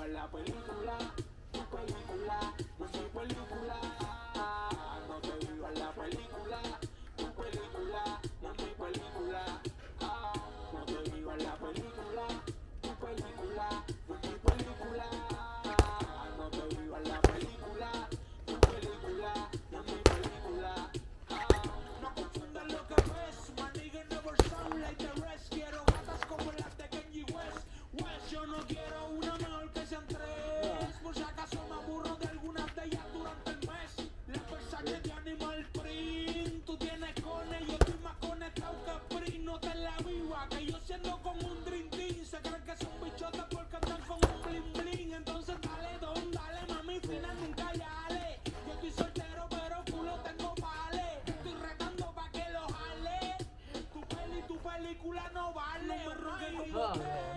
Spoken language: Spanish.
vivas la película, tu película, no es mi película. No te vivas la película, tu película, no es mi película. No te vivas la película, tu película, no es mi película. No te vivas la película, tu película, no es mi película. No confundas lo que ves, my nigga never sound like the rest. Quiero gatas como las de Kanye West. Yo no quiero una mejor que sean tres. Por si acaso me aburro de algunas de ellas durante el mes. La Versace de Animal Print, tú tienes con ella, yo estoy más conectado que Print. No te la viva, que yo siendo como un Dream Team. Se creen que son bichotas porque andan con un bling bling. Entonces dale don, dale mami, fina nunca yale. Yo estoy soltero pero culo tengo vale. Estoy retando pa' que lo jale. Tu película no vale. No me rogues como